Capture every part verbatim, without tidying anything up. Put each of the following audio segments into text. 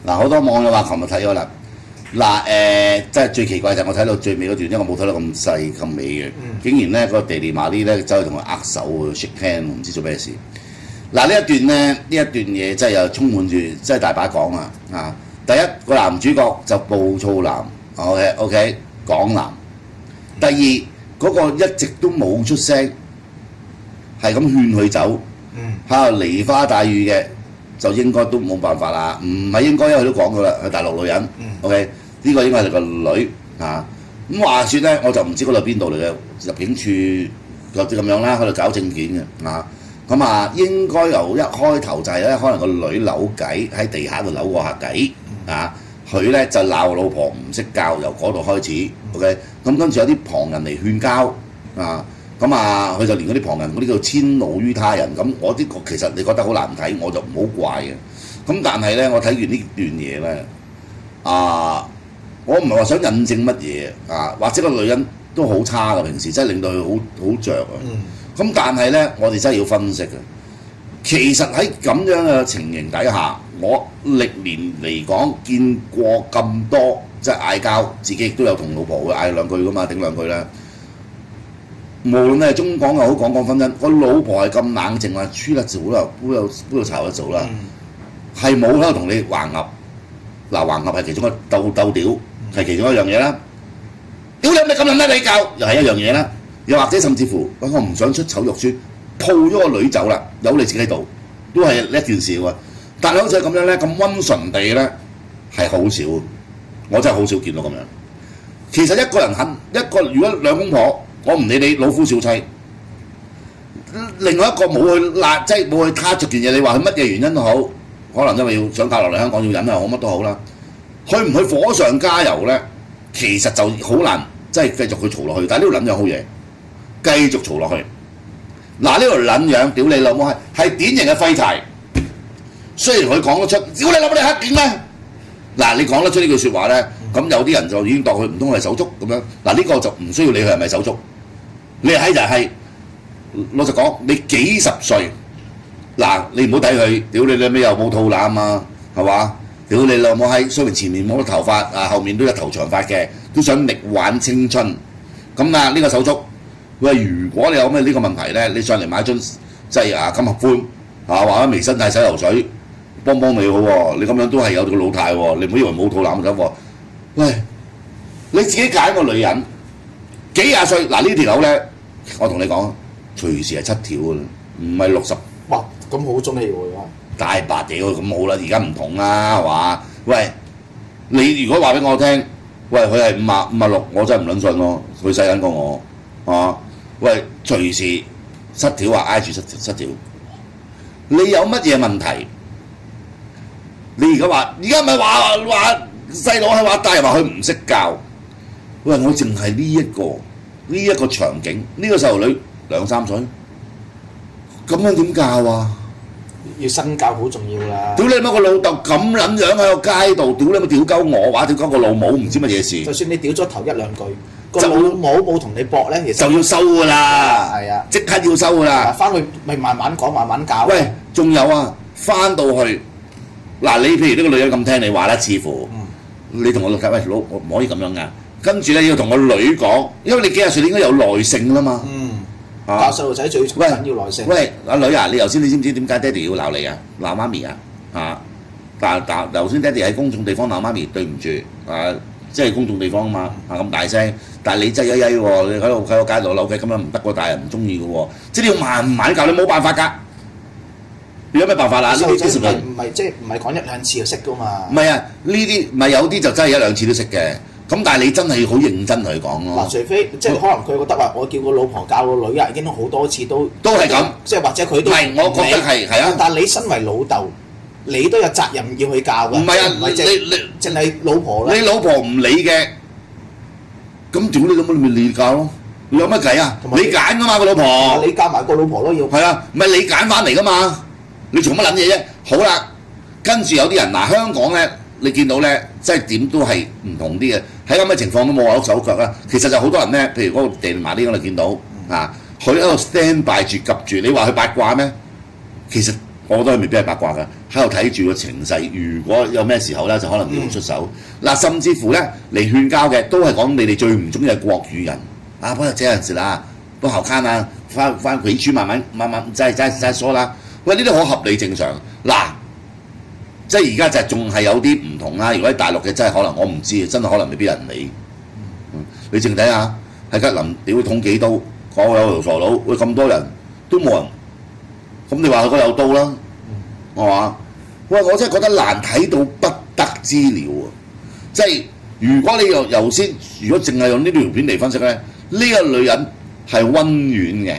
嗱，好多網友話琴日睇咗啦。嗱誒，真係最奇怪就係我睇到最尾嗰段，因為我冇睇到咁細咁尾嘅， 嗯、 竟然咧個地利馬呢咧走去同佢握手喎 shake hand，唔知做咩事。嗱呢一段咧，呢一段嘢真係又充滿住，真係大把講啊！啊，第一個男主角就暴躁男 ，OK OK， 港男。第二嗰、那個一直都冇出聲，係咁勸佢走，喺度梨花帶雨嘅，就應該都冇辦法啦。唔係應該，因為佢都講過啦，係大陸女人、嗯、，OK。呢個應該係個女啊！咁話説咧，我就唔知嗰度邊度嚟嘅，入境處有啲咁樣啦，喺度搞證件嘅啊！咁啊，應該由一開頭就係咧，可能個女扭計喺地下度扭過下計啊！佢咧就鬧老婆唔識教，由嗰度開始 ，OK。咁跟住有啲旁人嚟勸交啊！咁啊，佢就連嗰啲旁人嗰啲叫遷怒於他人。咁我啲其實你覺得好難睇，我就唔好怪嘅。咁但係咧，我睇完呢段嘢咧，啊〜我唔係話想印證乜嘢啊，或者個女人都好差嘅，平時真係令到佢好好著啊。咁、嗯、但係咧，我哋真係要分析嘅。其實喺咁樣嘅情形底下，我歷年嚟講見過咁多即係嗌交，自己亦都有同老婆會嗌兩句噶嘛，頂兩句啦。無論係中港又好，港港婚姻，個老婆係咁冷靜啊，輸得早啦，杯有杯有炒得早啦，係冇喺度同你橫噏。嗱，橫噏係其中一個鬥鬥屌。係其中一樣嘢啦，屌你咪咁撚得你教，又係一樣嘢啦。又或者甚至乎，我唔想出醜肉酸，抱咗個女走啦，有你自己喺度，都係一件事喎。但係好似咁樣咧，咁溫順地咧係好少，我真係好少見到咁樣。其實一個人肯一個，如果兩公婆，我唔理你老夫少妻，另外一個冇去辣，即係冇去撻着件嘢，你話佢乜嘢原因都好，可能因為要想嫁落嚟香港要忍啊，好乜都好啦。去唔去火上加油咧？其實就好難，即係繼續去嘈落去。但係呢條撚樣好嘢，繼續嘈落去。嗱，呢條撚樣，屌你老母係係典型嘅廢柴。雖然佢講得出，屌你老母你黑警咩？嗱，你講得出呢句説話咧，咁有啲人就已經當佢唔通係手足咁樣。嗱，呢個就唔需要理佢係咪手足。你係就係老實講，你幾十歲，嗱，你唔好睇佢，屌你老味又冇肚腩啊，係嘛？屌你老母閪，雖然前面冇乜頭髮，啊後面都有頭長髮嘅，都想力挽青春。咁啊呢個手足，喂，如果你有咩呢個問題咧，你上嚟買樽即係啊金合歡啊，或者微生態洗頭水，幫幫你好喎。你咁樣都係有個老態喎，你唔好以為冇肚腩就得喎。喂，你自己揀個女人，幾廿歲嗱呢條友咧，我同你講，隨時係七條㗎啦，唔係六十。 哇，咁好中氣喎！ 大白屌咁好啦，而家唔同啦，係嘛？喂，你如果話俾我聽，喂佢係五啊五啊六，我真係唔撚信咯，佢細緊過我，啊！喂，隨時失條啊，挨住失失條，你有乜嘢問題？你而家話，而家咪話話細佬係話大人話佢唔識教，喂，我淨係呢一個呢一個場景，呢個細路女兩三歲，咁樣點教啊？ 要身教好重要啦！ 屌你媽個老豆咁撚樣喺個街度，屌你媽屌鳩我，話屌鳩個老母唔知乜嘢事。 就算你屌咗頭一兩句，個老母冇同你搏咧，其實就要收㗎啦。係啊，即刻要收㗎啦。 翻去咪慢慢講，慢慢教。 喂，仲有啊，翻到去嗱，你譬如呢個女人咁聽你話啦，似乎、嗯、你同我老喂老唔可以咁樣㗎。跟住咧要同個女講，因為你幾廿歲你應該有耐性啦嘛。嗯。 教細路仔最緊要耐性。 喂，阿女啊，你頭先你知唔知點解爹哋要鬧你啊？鬧媽咪啊？啊！但但頭先爹哋喺公眾地方鬧媽咪，對唔住啊！即係公眾地方啊嘛，啊咁大聲，但係你真係曳曳喎！你喺度喺個街度扭計咁樣唔得喎，大人唔中意嘅喎，即係你要慢慢教，你冇辦法㗎。你有咩辦法啦？呢啲啲唔係唔係即係唔係講一兩次就識㗎嘛？ 唔係啊，呢啲唔係有啲就真係一兩次都識嘅。咁但係你真係好認真去講咯。 嗱，除非即係可能佢覺得話，我叫個老婆教個女啊，已經好多次都都係咁， 即係或者佢都係，我覺得係係啊。 但係你身為老豆，你都有責任要去教㗎。 唔係啊， 你你淨係老婆咧。你老婆唔理嘅，咁屌你老母，你咪你教咯。你有乜計啊？你揀㗎嘛個老婆。 你教埋個老婆咯要。係啊，唔係你揀翻嚟㗎嘛？你做乜撚嘢啫？好啦，跟住有啲人嗱，香港咧。你見到咧，即係點都係唔同啲嘅。喺咁嘅情況都冇話手腳啦。其實就好多人咧，譬如嗰個地麻啲，我哋見到啊，佢喺度 stand by 住及住。你話佢八卦咩？其實我覺得佢未必係八卦㗎，喺度睇住個情勢。如果有咩時候咧，就可能會出手。嗱、嗯，甚至乎咧嚟勸交嘅都係講你哋最唔中意嘅國語人啊！不過這陣時啦，都好看啊，翻翻回去慢慢慢慢再再再說啦。喂，呢啲好合理正常。嗱，即係而家就仲係有啲唔同啦。如果喺大陸嘅真係可能我唔知，真係可能未必有人理。嗯、你淨睇下喺吉林屌捅幾刀，講有條傻佬，喂咁多人都冇人。咁你話佢嗰有刀啦，係嘛？喂，我真係覺得難睇到不得之了啊！即係如果你由由先，如果淨係用呢條片嚟分析咧，呢、呢個女人係温軟嘅，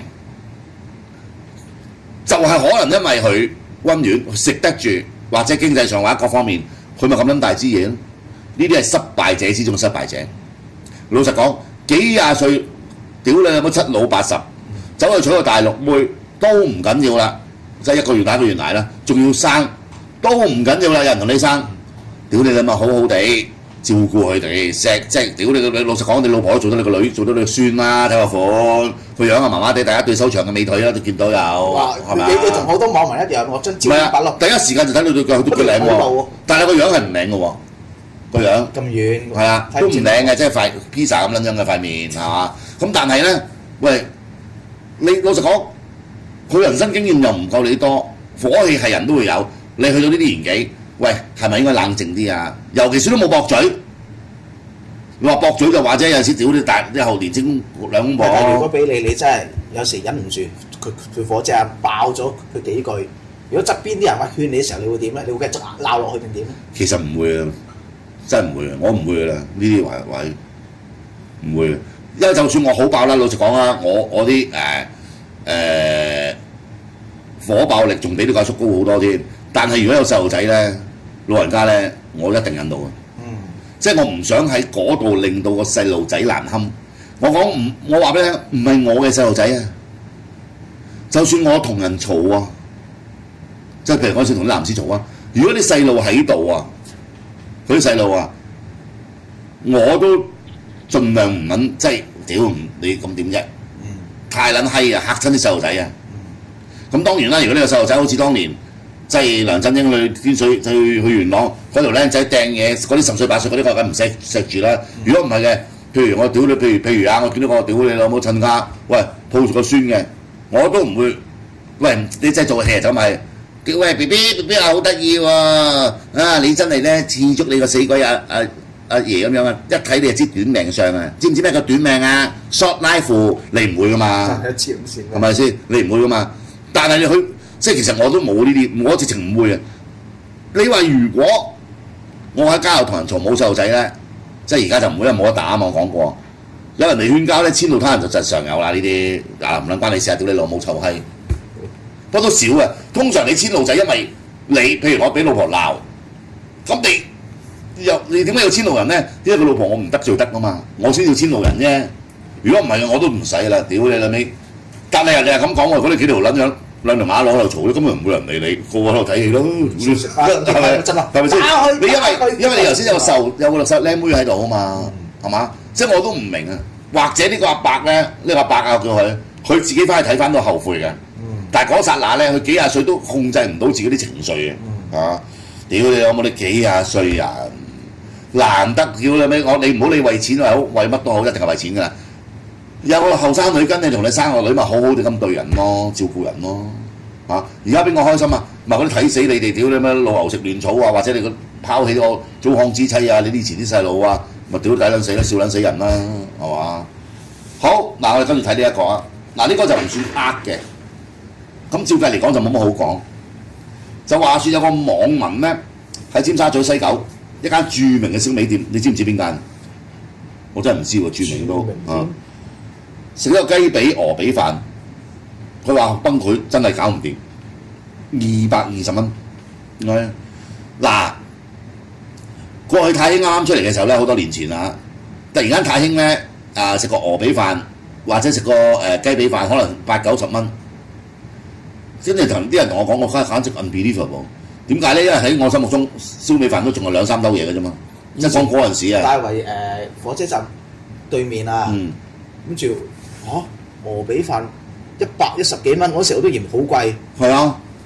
就係、是、可能因為佢温軟食得住，或者經濟上或者各方面，佢咪咁撚大支嘢咯？呢啲係失敗者之中失敗者。老實講，幾廿歲，屌你有冇七老八十，走去娶個大陸妹。都唔緊要啦，即係一個月打一個月奶啦，仲要生都唔緊要啦，有人同你生，屌你咪好好地照顧佢哋，錫即係屌你個女。老實講，你老婆都做到你個女，做到你個孫啦，睇個款，個樣啊麻麻地，第一對修長嘅美腿啦，都見到有，係咪？ 你你同好多網民一樣，我將照片擺落。 第一時間就睇到對腳都幾靚喎，但係個樣係唔靚嘅喎，個樣咁遠， 係啊，都唔靚嘅，即係塊披薩咁撚樣嘅塊面係嘛？咁但係咧，喂，你老實講。佢人生經驗又唔夠你多，火氣係人都會有。你去到呢啲年紀，喂，係咪應該冷靜啲啊？尤其是都冇駁嘴，你話駁嘴就話啫，有陣時屌你大啲後年青兩公婆。 如果俾你，你真係有時忍唔住，佢佢火隻爆咗佢幾句。如果側邊啲人話勸你嘅時候，你會點咧？你會繼續鬧落去定點咧？ 其實唔會啊，真係唔會啊，我唔會噶啦，呢啲話話唔會。因為就算我好爆啦，老實講啦，我我啲誒。呃誒、呃、火爆力仲比啲教叔高好多添，但係如果有細路仔咧，老人家咧，我一定忍到嘅。嗯，即係我唔想喺嗰度令到個細路仔難堪。我講唔，我話俾你聽，唔係我嘅細路仔啊，就算我同人嘈啊，即係譬如我先同啲男士嘈啊，如果啲細路喺度啊，佢啲細路啊，我都盡量唔撚即係屌你咁點啫？太撚閪啊！嚇親啲細路仔啊！咁當然啦，如果呢個細路仔好似當年即係梁振英去天水去去元朗嗰條僆仔掟嘢，嗰啲十歲八歲嗰啲我梗唔錫錫住啦。如果唔係嘅，譬如我屌你，譬如譬如啊，我見到個屌你老母親家，喂抱住個孫嘅，我都唔會。喂，你真係做戲就咪叫喂 B B B B 啊，好得意喎！啊，你真係咧刺足你個死鬼啊啊！阿爺咁樣啊，一睇你就知短命相啊！知唔知咩叫短命啊 ？short life 你唔會噶嘛？真係黐線係咪先？你唔會噶嘛？但係你去即係其實我都冇呢啲，我直情唔會啊！你話如果我喺街度同人嘈冇細路仔咧，即係而家就唔會，因為冇得打啊嘛！我講過，有人嚟勸交咧，千到他人就就常有啦呢啲啊！唔撚關你事啊！屌你老母臭閪！不過都少啊！通常你千路仔，因為你譬如我俾老婆鬧，咁你。又你點解要遷怒人咧？因為個老婆我唔得罪得啊嘛，我先要遷怒人啫。如果唔係我都唔使啦，屌你老味！但係你係咁講喎，嗰啲幾條撚樣兩條馬路喺度嘈，根本唔會人理你，個個喺度睇戲咯。係咪真啊？係咪先？你因為因為你頭先有個瘦有個細靚妹喺度啊嘛，係嘛？即係我都唔明啊。或者呢個阿伯咧，呢、呢個阿伯啊叫佢，佢自己翻去睇翻都後悔嘅。但係嗰剎那咧，佢幾廿歲都控制唔到自己啲情緒嘅。啊！屌你有冇你幾廿歲人？難得叫你咩？我你唔好理為錢又好，為乜都好，一定係為錢㗎啦。有個後生女跟你同你生個女，咪好好地咁對人咯，照顧人咯。嚇！而家邊個開心啊？咪嗰啲睇死你哋，屌你咩老牛食嫩草啊，或者你個拋棄個糟糠之妻啊，你以前啲細路啊，咪屌抵撚死啦，笑撚死人啦，係嘛？好嗱，我哋跟住睇呢一個啊。嗱，呢個就唔算呃嘅。咁照計嚟講就冇乜好講。就話説有個網民咧喺尖沙咀西九一間著名嘅燒味店，你知唔知邊間？我真係唔知喎，著名都啊！食咗個雞髀鵝髀飯，佢話崩潰真係搞唔掂，二百二十蚊。係嗱，過去太興啱啱出嚟嘅時候咧，好多年前啊，突然間太興咧啊，食個鵝髀飯或者食個誒雞髀飯，可能八九十蚊。跟住同啲人同我講，我簡直 unbelievable。點解咧？因為喺我心目中，燒味飯都仲係兩三兜嘢嘅啫嘛。即係講嗰陣時啊， 大圍誒火車站對面啊，跟住嚇鵝髀飯一百一十幾蚊，嗰時我都嫌好貴。 係啊，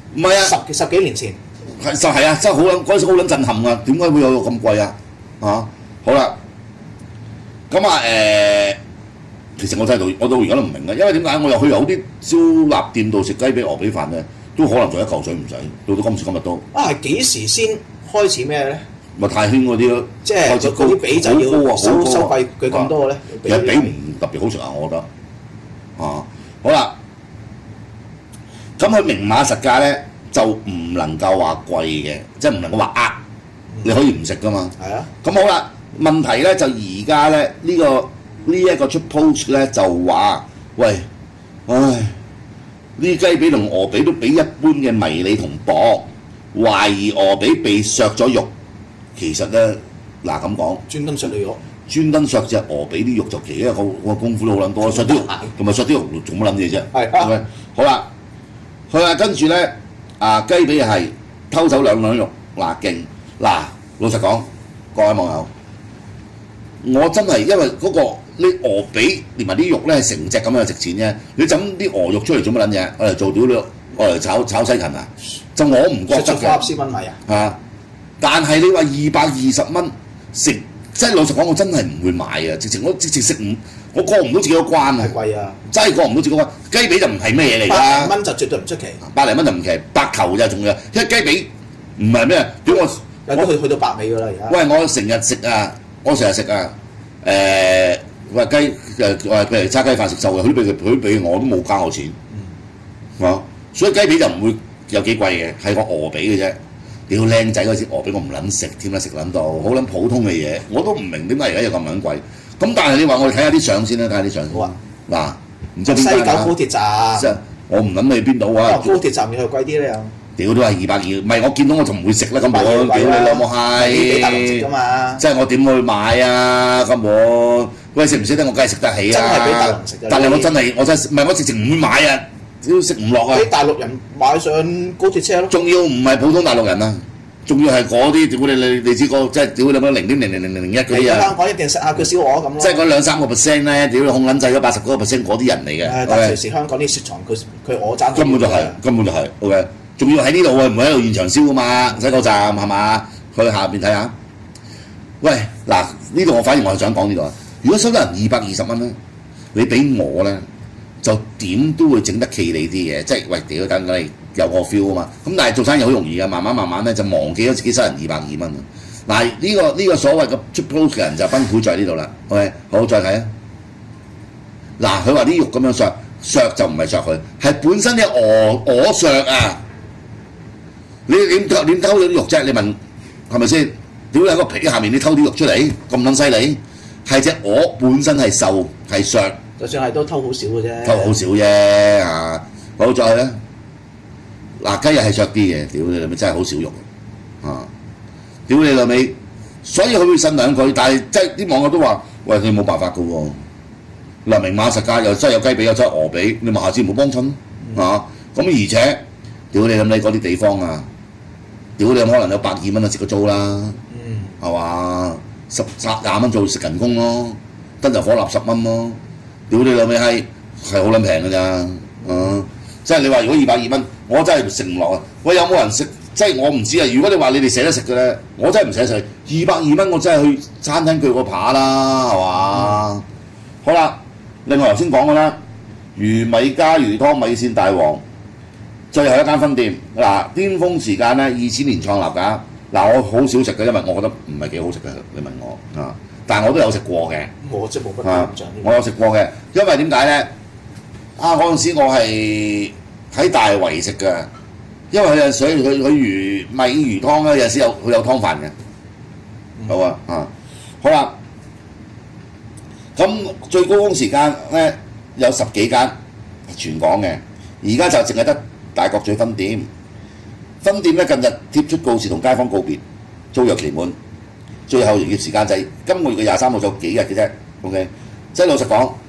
唔係啊， 十十幾年前係就係啊，真係好撚嗰陣時好撚震撼啊！點解會有咁貴啊？啊，好啦，咁啊誒，其實我真係到我到而家都唔明嘅，因為點解我又去有啲燒臘店度食雞髀鵝髀飯咧，都可能仲一嚿水唔使，到到今時今日都。 啊，係幾時先開始咩咧？ 咪泰軒嗰啲咯， 即係嗰啲髀就要收收貴佢咁多咧， 其實髀唔特別好食啊，我覺得。啊，好啦，咁佢明碼實價咧就唔能夠話貴嘅，即係唔能夠話呃，你可以唔食噶嘛。 係啊。 咁好啦，問題咧就而家咧呢個呢一個出 post 咧就話，喂，唉，呢雞髀同鵝髀都比一般嘅迷你同薄，懷疑鵝髀被削咗肉。其實咧，嗱咁講， 專登削你肉， 專登削隻鵝髀啲肉就奇，因為個個功夫都好撚多，削啲肉同埋削啲肉做乜撚嘢啫？ 係係咪？好啦，佢話跟住咧，啊雞髀係偷走兩兩肉，嗱勁嗱，老實講，各位網友，我真係因為嗰、那個你鵝髀連埋啲肉咧係成隻咁樣值錢啫，你整啲鵝肉出嚟做乜撚嘢？我嚟做屌你，我嚟炒炒西芹啊！就我唔覺得嘅。 四蚊米啊！ 啊！但係你話二百二十蚊食，即係老實講，我真係唔會買啊！直情我直情食唔，我過唔到自己個關啊！ 係貴啊！ 真係過唔到自己個關。雞髀就唔係咩嘢嚟㗎？ 百零蚊就絕對唔出奇。 百零蚊就唔奇，白球就仲要，因為雞髀唔係咩？屌我有得去去到百尾㗎啦而家。 喂！我成日食啊，我成日食啊，誒話雞誒話譬如叉雞飯食瘦嘅，佢都俾佢佢都俾我都冇加我錢，嗯、啊！所以雞髀就唔會有幾貴嘅，係個鵝髀嘅啫。屌靚仔嗰隻鵝髀我唔撚食添啦，食撚到好撚普通嘅嘢，我都唔明點解而家有咁撚貴。咁但係你話我哋睇下啲相先啦，睇下啲相。好啊。嗱，唔知邊間啊？西九高鐵站。 我唔諗去邊度啊？ 高鐵站要去貴啲咧又。 屌都係二百二，唔係我見到我就唔會食啦，根本。屌你老母閪！ 俾大陸食㗎嘛。 即係我點去買啊？根本。喂，食唔食得？我梗係食得起啊！ 真係俾大陸食。 但係我真係我真係唔係我直情唔會買啊！屌食唔落啊！ 俾大陸人買上高鐵車咯。仲要唔係普通大陸人啊？仲要係嗰啲屌你你你知個即係屌你乜零點零零零零零一嗰啲啊！ 香港一定食下佢燒鵝咁咯。 即係嗰兩三個 percent 咧，屌你控撚制咗八十嗰個 percent 嗰啲人嚟嘅。 誒，但係隨時香港啲雪藏佢佢鵝爭。 根本就係，根本就係 OK。仲要喺呢度啊，唔係喺度現場燒啊嘛，西九站係嘛？去下邊睇下。喂，嗱呢度我反而我係想講呢度啊。如果收得人二百二十蚊咧，你俾我咧就點都會整得企理啲嘅，即係喂屌等你有個 feel 啊嘛。咁但係做生意好容易嘅，慢慢慢慢咧就忘記咗自己收人二百二蚊。嗱呢個呢個所謂嘅出 post 嘅人就崩潰在呢度啦。OK， 好再睇啊。嗱佢話啲肉咁樣削削就唔係削佢，係本身嘅鵝鵝削啊！你點偷點偷咗啲肉啫？你問係咪先？屌你喺個皮下面你偷啲肉出嚟咁撚犀利？係隻鵝本身係瘦係削。 就算係都偷好少嘅啫， 偷好少啫啊！好再咧，嗱雞又係削啲嘅，屌你老味真係好少肉啊！屌你老味，所以佢會信兩句，但係即係啲網友都話：喂，佢冇辦法嘅喎，嗱明碼實價又真係有雞髀有真係鵝髀，你咪下次唔好幫襯啊！咁而且屌你老味嗰啲地方啊，屌你可能有百二蚊就食個租啦，嗯，係嘛？十廿蚊做食人工咯，燈油火蠟十蚊咯。屌你老味係係好撚平㗎咋，啊！即係你話如果二百二蚊，我真係食唔落啊！喂，有冇人食？即係我唔知啊！如果你話你哋捨得食嘅咧，我真係唔捨得食。二百二蚊我真係去餐廳鋸個扒啦，係嘛？嗯、好啦，另外頭先講嘅啦，魚米加魚湯米線大王，最後一間分店嗱，巔峰時間咧二千年創立㗎。嗱，我好少食嘅，因為我覺得唔係幾好食嘅。你問我啊？但係我都有食過嘅， 我即係冇乜印象。 我有食過嘅，因為點解咧？啊嗰陣時我係喺大圍食嘅，因為佢有水，佢佢魚米魚湯咧，有時有佢有湯飯嘅。好啊，啊好啦，咁最高峰時間咧有十幾間全港嘅，而家就淨係得大角咀分店。分店咧近日貼出告示同街坊告別，租約期滿。最後營業時間就係今個月嘅廿三號，就幾日嘅啫。OK， 即係老實講，誒、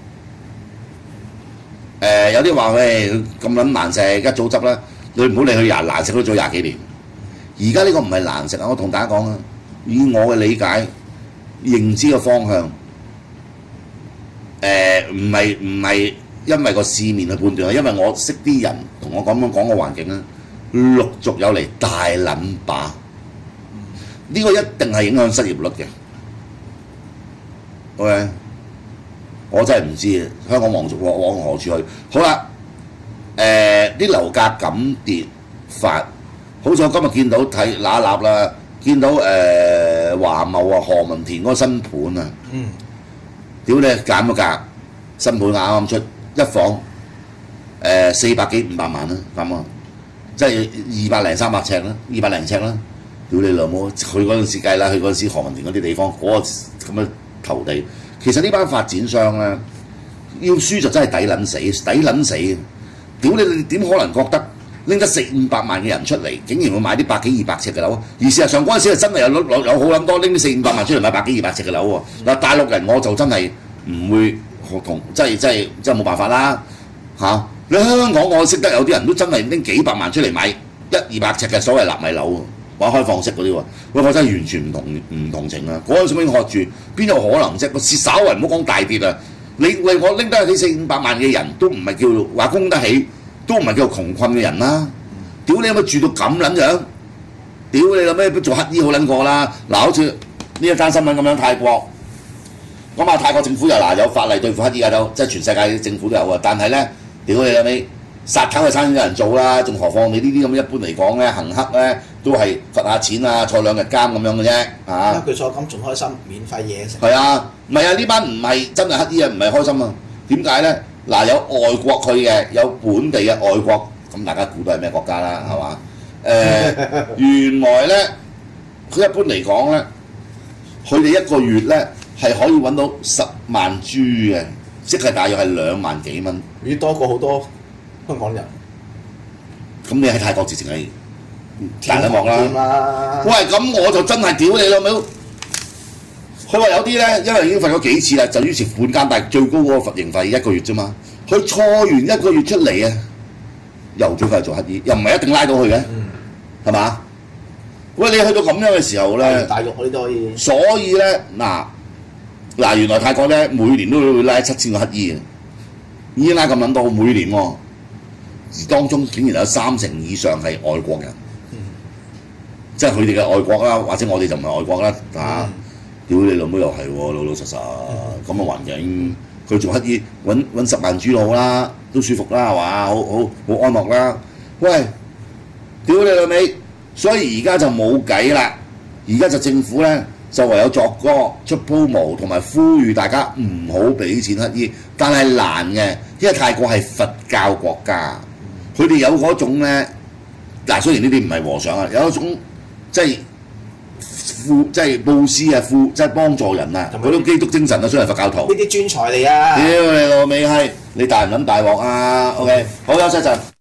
呃、有啲話喂咁撚難食，一早執啦。你唔好理佢廿難食都做廿幾年。而家呢個唔係難食啊！我同大家講啊，以我嘅理解、認知嘅方向，誒唔係唔係因為個市面去判斷，係因為我識啲人同我咁樣講個環境啦。 陸續有嚟大撚把，呢、個一定係影響失業率嘅。OK， 我真係唔知香港往往往何處去。好啦，誒啲樓價咁跌法，好似我今日見到睇嗱嗱啦，見到誒、呃、華茂啊何文田嗰個新盤啊， 嗯， 屌你減咗價，新盤啱啱出一房誒四百幾五百萬啦，咁啊，即係二百零三百尺啦，二百零尺啦，屌你老母！佢嗰陣時計啦，佢嗰陣時何文田嗰啲地方嗰、嗰個咁嘅投地，其實呢班發展商咧要輸就真係抵撚死，抵撚死嘅。屌你你點可能覺得拎得四五百萬嘅人出嚟，竟然會買啲百幾二百尺嘅樓？而事實上嗰陣時係真係有有有好撚多拎啲四五百萬出嚟買百幾二百尺嘅樓喎。嗱，大陸人我就真係唔會同，即係即係即係冇辦法啦嚇、啊。你香港我識得有啲人都真係拎幾百萬出嚟買一二百尺嘅所謂納米樓，或者開放式嗰啲喎。喂，我真係完全唔同唔同情啊！嗰陣時已經學住，邊有可能啫？個市稍為唔好講大跌啊！你喂我拎得起四五百萬嘅人都唔係叫話供得起，都唔係叫窮困嘅人啦。屌你有冇住到咁撚樣？屌你有咩做乞衣好撚過啦？嗱，好似呢一單新聞咁樣，泰國咁啊，泰國政府又嗱有法例對付乞衣啊，都即係全世界政府都有啊。但係咧，屌你有咩殺頭嘅生意有人做啦，仲何況你呢啲咁一般嚟講咧，行乞咧都係罰下錢啊，坐兩日監咁樣嘅啫啊！ 一句錯咁仲開心，免費嘢食。 係啊，唔係啊，呢班唔係真係乞衣啊，唔係開心啊。點解咧？嗱，有外國去嘅，有本地嘅外國，咁大家估到係咩國家啦？係嘛？誒、呃，原來咧，佢一般嚟講咧，佢哋一個月咧係可以揾到十萬銖嘅，即係大約係兩萬幾蚊。 咦，多過好多香港人。 咁你喺泰國直情係大一幕啦。喂，咁我就真係屌你老味！佢話有啲咧，因為已經罰咗幾次啦，就於是判監，但係最高嗰個罰刑費一個月啫嘛。佢錯完一個月出嚟啊，又再翻嚟做乞衣，又唔係一定拉到佢嘅，係嘛、嗯？喂，你去到咁樣嘅時候咧， 大陸嗰啲都可以。所以咧，嗱嗱，原來泰國咧每年都會拉七千個乞衣嘅，已經拉咁撚多，每年喎、哦，而當中竟然有三成以上係外國人，嗯、即係佢哋嘅外國啦，或者我哋就唔係外國啦，嚇、啊！屌你老母又係喎，老老實實咁嘅環境，佢做乞衣揾揾十萬銖好啦，都舒服啦，係嘛？好好好安樂啦。喂，屌你老味！所以而家就冇計啦，而家就政府咧就唯有作歌出鋪毛，同埋呼籲大家唔好俾錢乞衣。但係難嘅，因為泰國係佛教國家，佢哋有嗰種咧，嗱雖然呢啲唔係和尚啊，有一種即係。富即係佈施啊，富即係幫助人啊，嗰種基督精神啊，雖然係佛教徒。 呢啲專才嚟啊！ 屌你老味閪，你大唔撚大鑊啊 ？OK，好休息一陣。